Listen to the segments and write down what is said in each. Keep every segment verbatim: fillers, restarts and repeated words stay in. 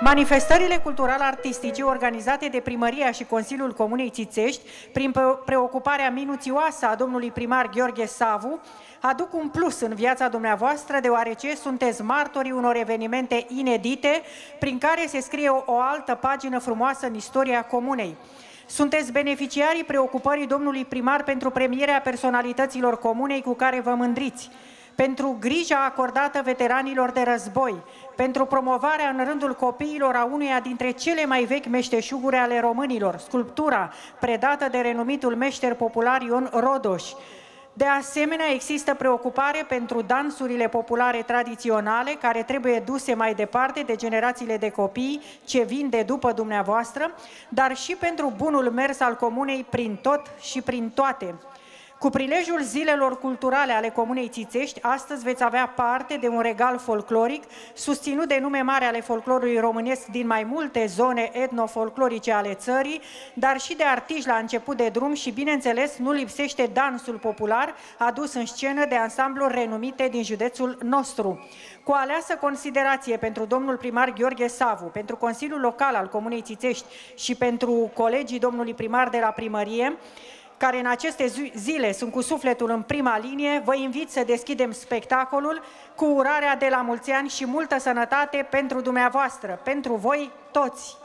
Manifestările cultural-artistice organizate de Primăria și Consiliul Comunei Țițești, prin preocuparea minuțioasă a domnului primar Gheorghe Savu, aduc un plus în viața dumneavoastră, deoarece sunteți martorii unor evenimente inedite, prin care se scrie o, o altă pagină frumoasă în istoria comunei. Sunteți beneficiarii preocupării domnului primar pentru premierea personalităților comunei cu care vă mândriți, pentru grija acordată veteranilor de război, pentru promovarea în rândul copiilor a unuia dintre cele mai vechi meșteșuguri ale românilor, sculptura predată de renumitul meșter popular Ion Rodoș. De asemenea, există preocupare pentru dansurile populare tradiționale, care trebuie duse mai departe de generațiile de copii ce vin de după dumneavoastră, dar și pentru bunul mers al comunei prin tot și prin toate. Cu prilejul zilelor culturale ale Comunei Țițești, astăzi veți avea parte de un regal folcloric susținut de nume mari ale folclorului românesc din mai multe zone etnofolclorice ale țării, dar și de artiști la început de drum și, bineînțeles, nu lipsește dansul popular adus în scenă de ansambluri renumite din județul nostru. Cu aleasă considerație pentru domnul primar Gheorghe Savu, pentru Consiliul Local al Comunei Țițești și pentru colegii domnului primar de la primărie, care în aceste zile sunt cu sufletul în prima linie, vă invit să deschidem spectacolul cu urarea de la mulți ani și multă sănătate pentru dumneavoastră, pentru voi toți.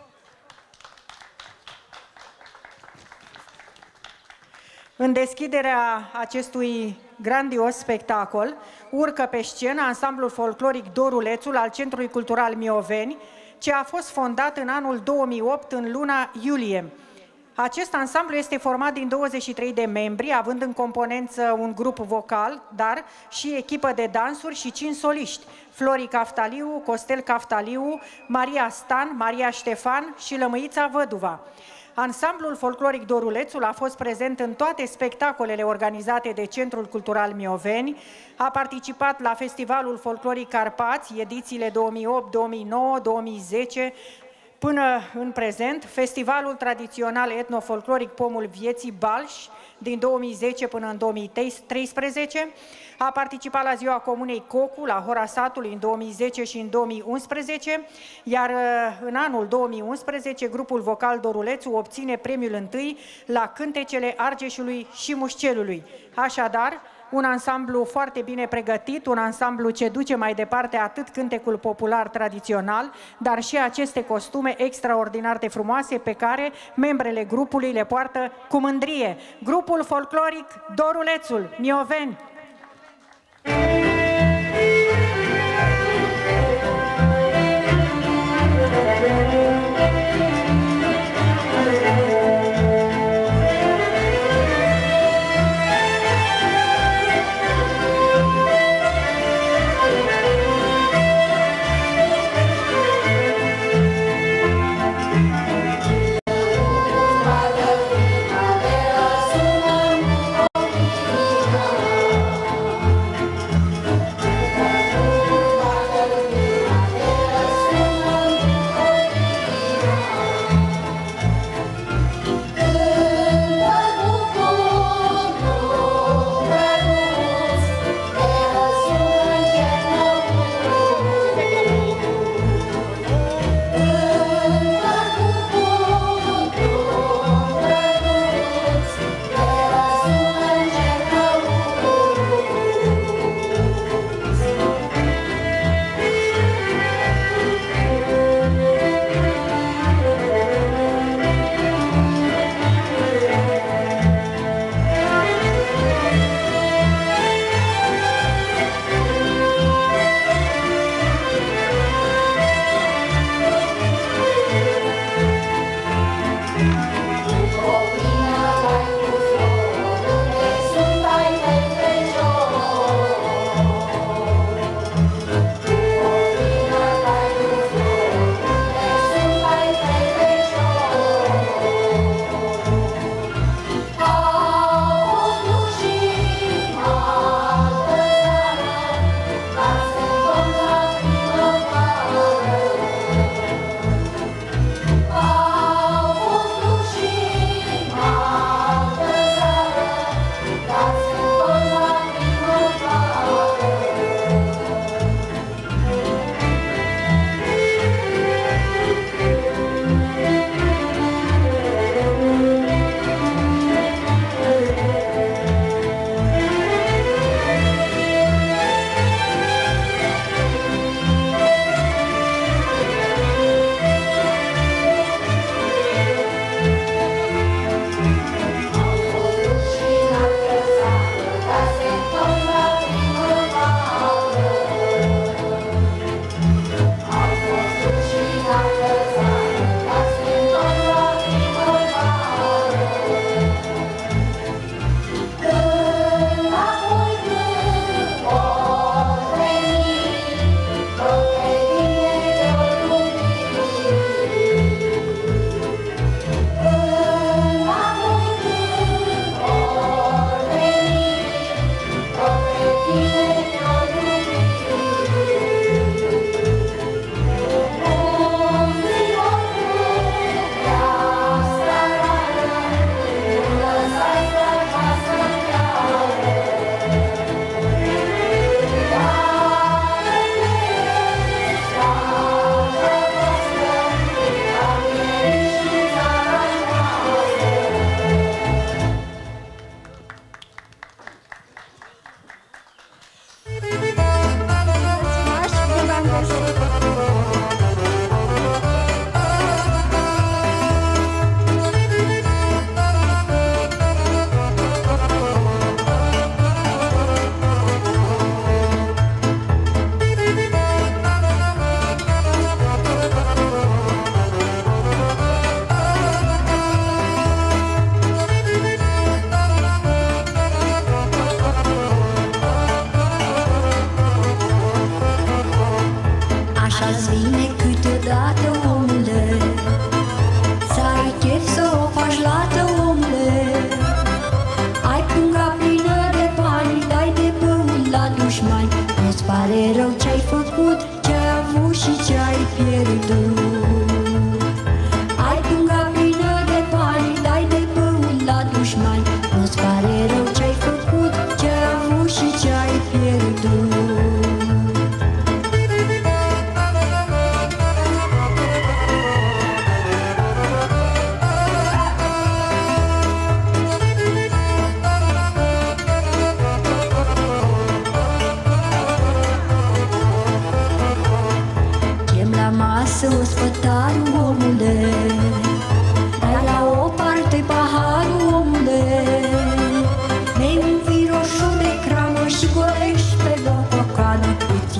În deschiderea acestui grandios spectacol, urcă pe scenă ansamblul folcloric Dorulețul al Centrului Cultural Mioveni, ce a fost fondat în anul două mii opt, în luna iulie. Acest ansamblu este format din douăzeci și trei de membri, având în componență un grup vocal, dar și echipă de dansuri și cinci soliști: Flori Caftaliu, Costel Caftaliu, Maria Stan, Maria Ștefan și Lămâița Văduva. Ansamblul folcloric Dorulețul a fost prezent în toate spectacolele organizate de Centrul Cultural Mioveni, a participat la Festivalul Folcloric Carpați, edițiile două mii opt, două mii nouă, două mii zece, până în prezent, Festivalul Tradițional Etnofolcloric Pomul Vieții Balș, din două mii zece până în două mii treisprezece, a participat la Ziua Comunei Cocu, la Hora Satului, în două mii zece și în două mii unsprezece, iar în anul două mii unsprezece, grupul vocal Dorulețul obține premiul întâi la Cântecele Argeșului și Mușcelului. Așadar, un ansamblu foarte bine pregătit, un ansamblu ce duce mai departe atât cântecul popular tradițional, dar și aceste costume extraordinar de frumoase pe care membrele grupului le poartă cu mândrie. Grupul folcloric Dorulețul, Mioveni.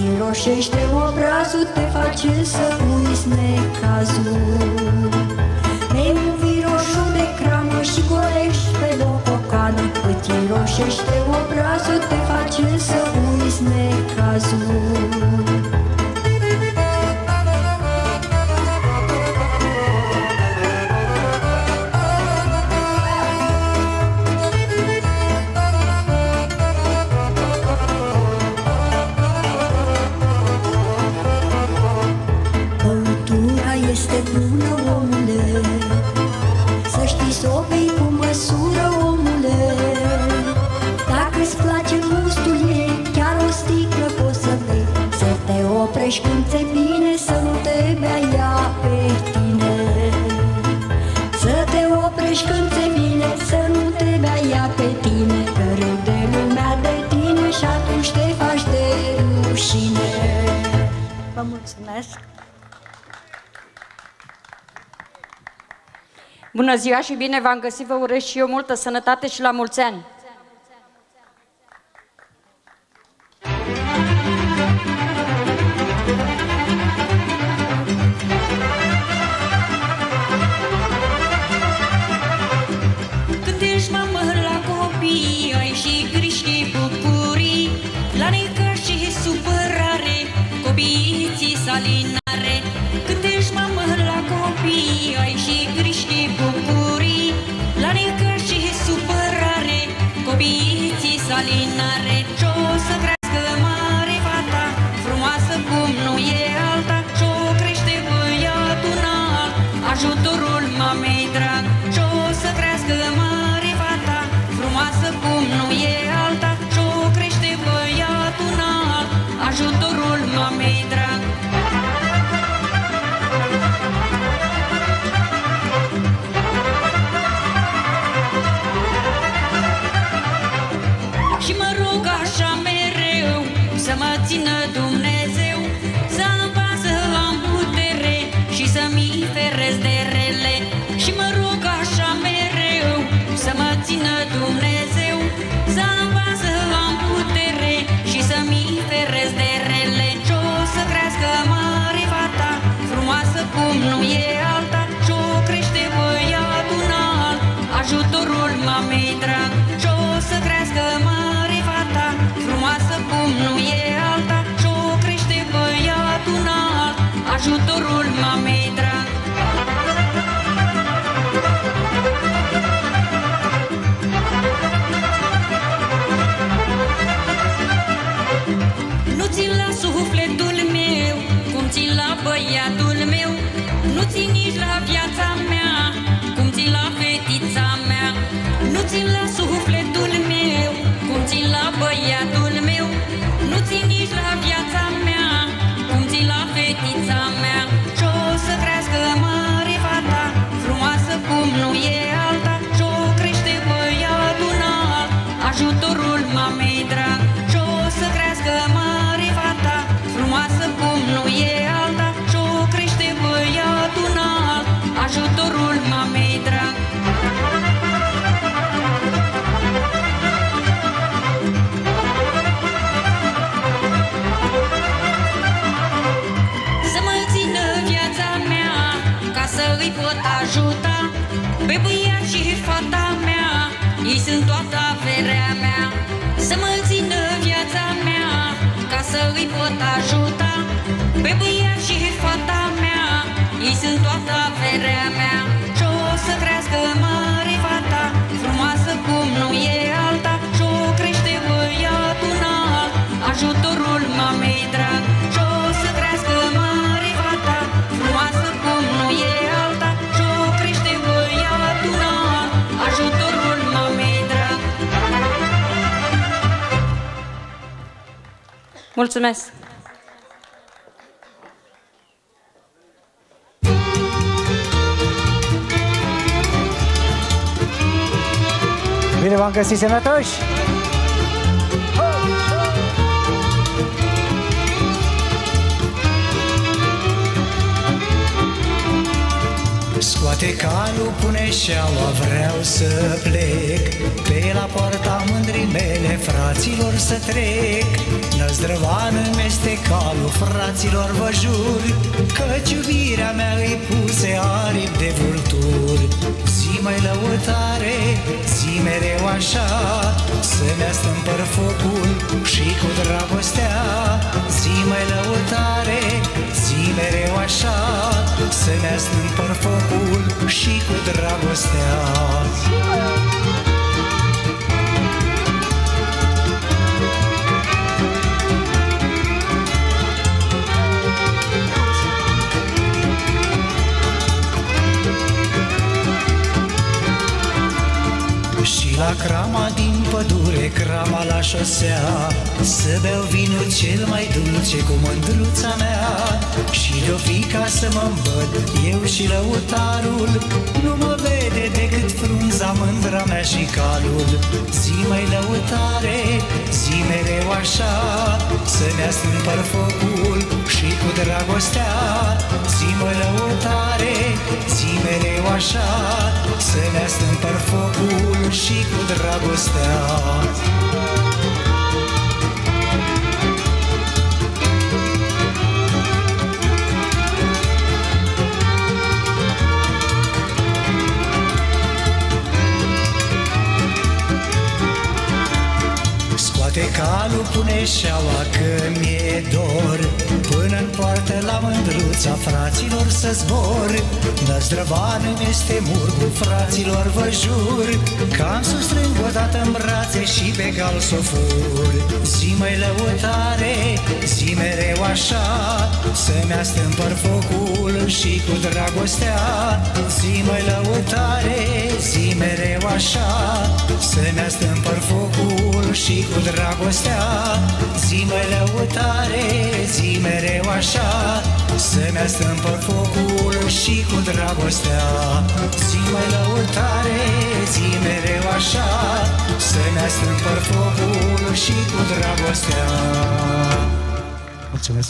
roșește obrazul, te face să uiți necazul. Bei un vin roșu de cramă și golești pe loc o cană, îți roșește obrazul, te face să uiți necazul. Este bună, omule, să știi să o bei cu măsură, omule. Dacă-ți place gustul ei, chiar o sticlă poți să bei. Să te oprești când ți-e bine, să nu te bea ea pe tine. Să te oprești când ți-e bine, să nu te bea ea pe tine. Că râde lumea de tine și atunci te faci de rușine. Vă mulțumesc! Bună ziua și bine v-am găsit, vă urez și eu multă sănătate și la mulți ani! Când ești mamă la copii, ai și griji și bucurii, la necaz și supărare, copiii ți salinare. Când ești mamă la copii, ai și griji și bucurii, la necaz și supărare, copiii ți salinare. Ce-o să crească mare fata, frumoasă cum nu e alta, ce-o crește băiatul înalt, ajutorul mamei drag. Ce-o să crească mare fata, frumoasă cum nu e alta, ce-o crește băiatul înalt, ajutorul mamei drag. Și mă rog așa mereu să mă țină Dumnezeu, să-mi pasă la-n putere și să-mi feresc de rele. Și mă rog așa mereu să mă țină Dumnezeu, să-mi pasă la-n putere și să-mi feresc de rele. Ce-o să crească mare fata, frumoasă cum nu e alta, ce-o crește băiatul înalt, ajutorul mamei drag. Ce-o să crească mare fata, frumoasă cum nu e alta, ce-o crește băiatul înalt, ajutorul mamei drag. Nu țin la sufletul meu cum țin la băiatul meu, nu țin nici la viața mea cum țin la fetița mea. Nu țin la sufletul meu cum țin la băiatul meu, nu țin nici la viața mea cum țin la fetița mea. Ce-o să crească mare fata, frumoasă cum nu e alta, ce-o crește băiatul înalt, ajutorul mamei drag. Ce-o să crească mare fata, frumoasă cum nu e alta, ce-o crește băiatul înalt, ajutorul mamei drag. Să mă țină viața mea ca să îi pot ajuta pe băiat și fata mea, ei sunt toată averea mea. Să mă țină viața mea ca să îi pot ajuta pe băiat și fata mea, ei sunt toată averea mea. Ce-o să crească mare fata, frumoasă cum nu e alta, ce-o crește băiatul înalt, ajutorul mamei drag. Ce-o să crească mare fata, frumoasă cum nu e alta, ce-o crește băiatul înalt, ajutorul mamei drag. Mulțumesc! Bine v-am găsit, sănătoși! Scoate Scoate calul, pune șeaua, vreau să plec, pe la poarta mândrii mele, fraților, să trec. Năzdrăvană-mi este calul, fraților, vă jur, căci iubirea mea îi puse aripi de vulturi. Zi mai lăutare, zi mereu așa, să-mi astâmpăr focul și cu dragostea. Zi mai lăutare, zi mereu așa, să-mi astâmpăr focul și cu dragostea. Și la crama din pădure, crama la șosea, să beau vinul cel mai dulce cu mândruța mea. Și de-o fi ca să mă îmbăd, eu și lăutarul, nu mă vede decât frunza, mândra mea și calul. Zi mai lăutare, zi mereu așa, să-mi astâmpăr focul și cu dragostea. Zi mai lăutare, zi mereu așa, să-mi astâmpăr focul și cu dragostea. Scoate calul, pune șeaua, că mi-e dor, până-n poartă la mândruța, fraților, să zbor. Năzdrăvană-mi este murgul, fraților, vă jur, că am să strâng odată-n brațe și pe cal s-o fur. Zi mai lăutare, zi mereu așa, să-mi astâmpăr focul și cu dragostea. Zi mai lăutare, zi mereu așa, să-mi astâmpăr focul și cu dragostea. Zi mai lăutare, zi mereu așa, să-mi astâmpăr focul și cu dragostea. Zi mai lăutare, zi mereu așa, să-mi astâmpăr focul și cu dragostea. Mulțumesc!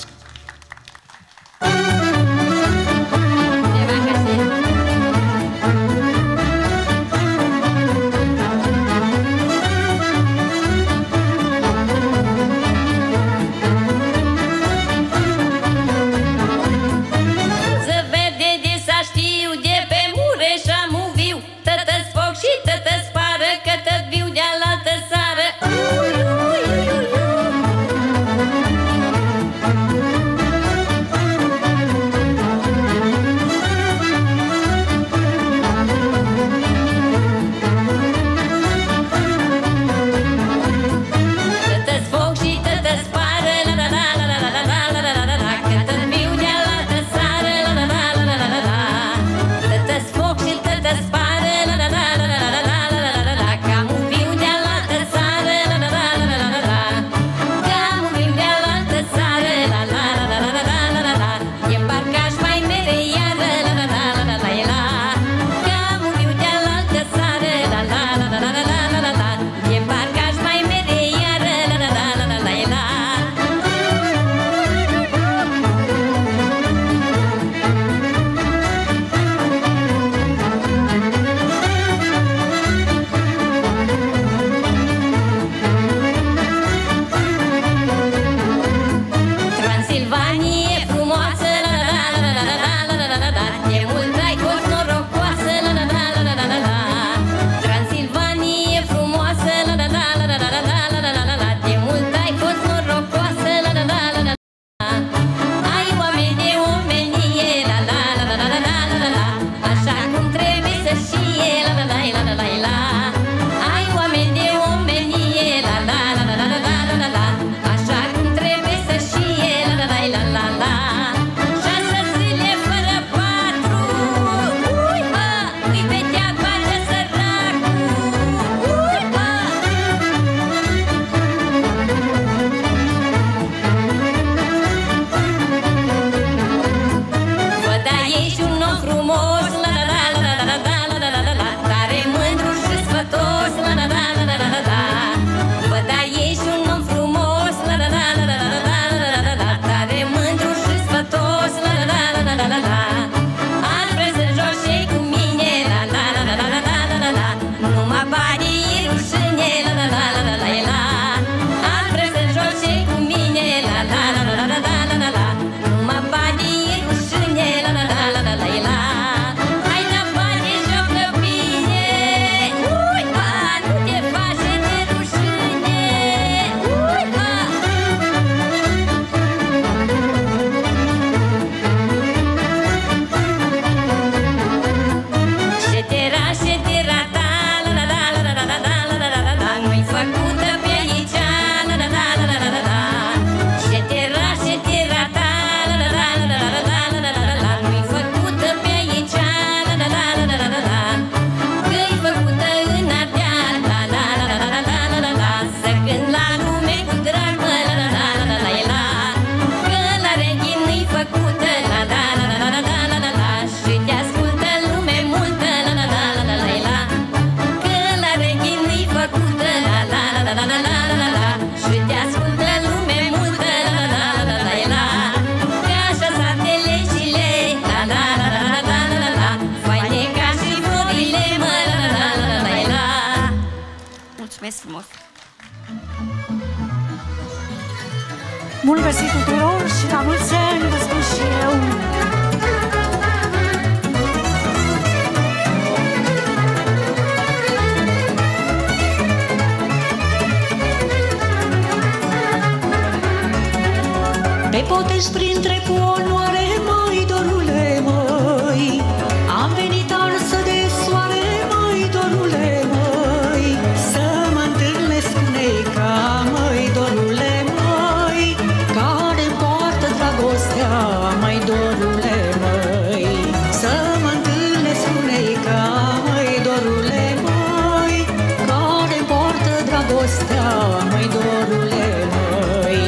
Ui, ui, ui, ui. la la la la. Și te ascultă lume multă, la la la la la la. Că așa s-a legile, la la la la la la la la. Faine ca și florile, mă, la la la la la la. Mulțumesc frumos! Mult găsit tuturor și la mulți ani vă spun și eu! Te potești printre cu onoare, măi, dorule, măi. Am venit arsă de soare, măi, dorule, măi. Să mă întâlnesc cu neica, măi, dorule, măi. Care poartă dragostea, măi, dorule, măi. Să mă întâlnesc cu neica, măi, dorule, măi. Care poartă dragostea, măi, dorule, măi.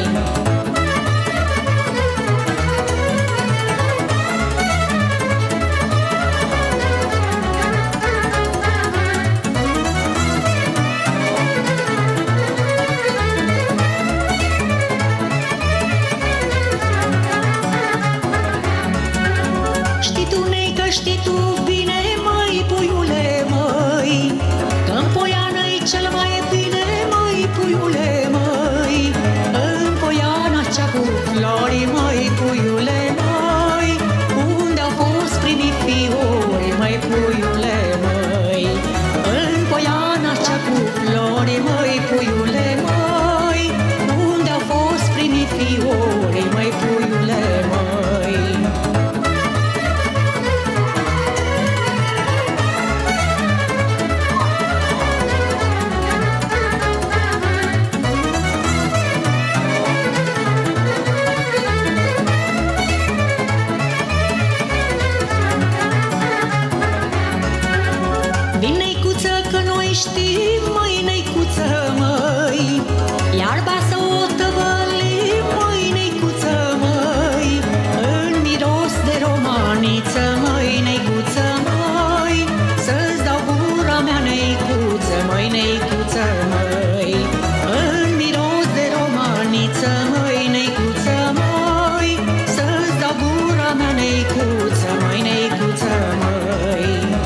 Știi tu bine, măi, puiule, măi, că-n Poiana-i cel mai bine, măi, puiule, măi. În Poiana cea cu flori, măi, puiule, măi. Unde au fost primii fiori, măi, puiule, măi. În Poiana cea cu flori, măi, puiule, măi. Unde au fost primii fiori, măi, puiule, măi. Știi, măi, neicuță, măi, iarba să o tăvălim, măi, neicuță, măi, în miros de romaniță, măi, neicuță, măi, să-ți dau gura mea, neicuță, măi, neicuță, măi, în miros de romaniță, măi, neicuță, măi, să-ți dau gura mea, neicuță, măi, neicuță, măi.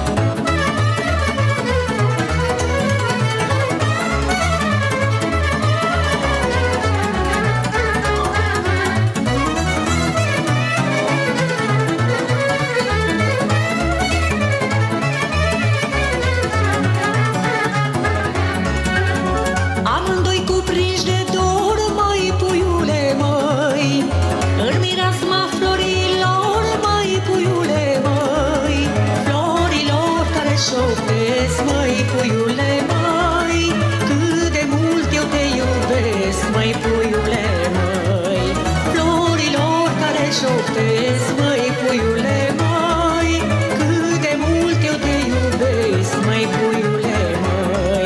Măi, puiule, măi, cât de mult eu te iubesc, măi, puiule, măi. Florilor care șoptesc, măi, puiule, măi, cât de mult eu te iubesc, măi, puiule, măi.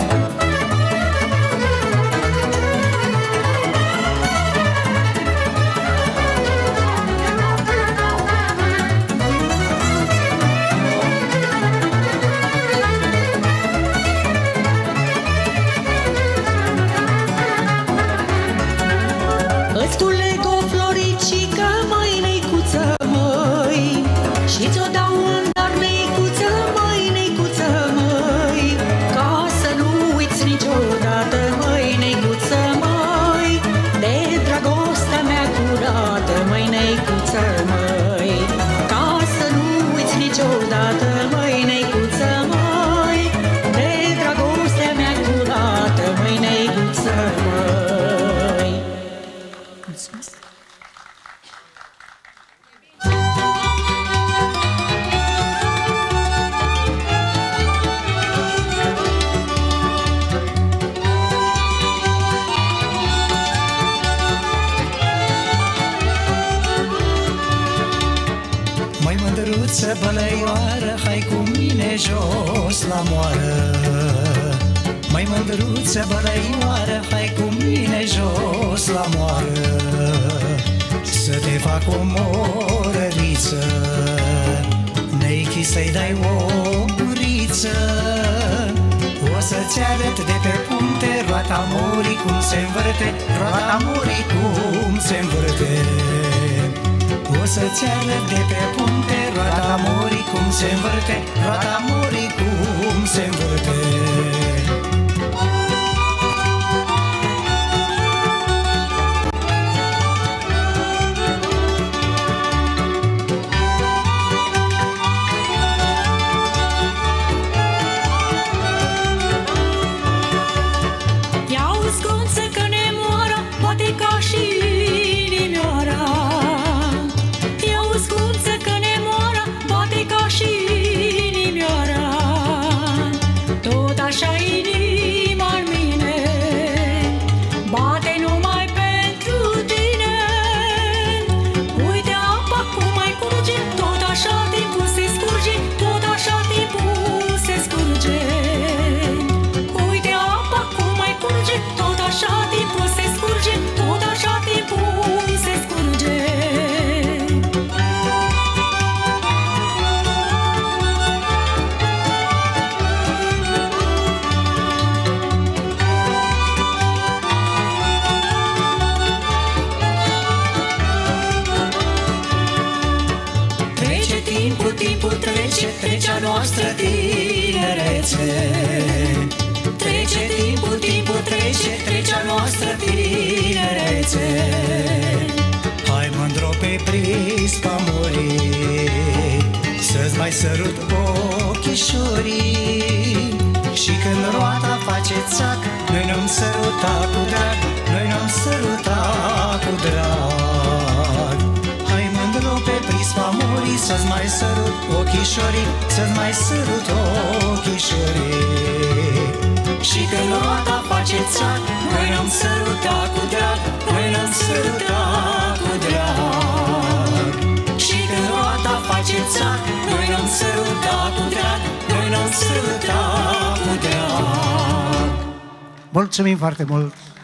Îți culeg o floricică, măi, neicuță, măi, și ți-o dau în dar, neicuță, măi, neicuță, măi, ca să nu uiți niciodată, măi, neicuță, măi, de dragostea mea curată, măi, neicuță, măi, ca să nu uiți niciodată, măi, neicuță, măi, de dragostea mea curată, măi, neicuță, măi. Mulțumesc! Măi, mândruță bălăioară, hai cu mine jos la moară. Măi, mândruță bălăioară, hai cu mine jos la moară. Să te fac o morăriță, neichi să-i dai o guriță. O să să-ți arăt de pe punte roata morii cum se învârte, roata morii cum se învârte. O să-ți arăt de pe punte roata morii cum se învârte, roata morii cum se învârte. Trece a noastră tinerețe. Trece timpul, timpul trece, trece a noastră tinerețe. Hai mândro pe prispa morii, să-ți mai sărut ochișorii. Și când roata face țac, noi ne-am sărutat cu drag, noi ne-am sărutat cu drag. Hai mândro pe prispa morii, să-ți mai sărut ochișorii, să-ți mai sărut ochișorii. Și când roata face țac, noi ne-am sărutat cu drag, noi ne-am sărutat cu drag. Și când roata face țac, noi ne-am sărutat cu drag, noi ne-am sărutat cu drag. Mulțumim foarte mult!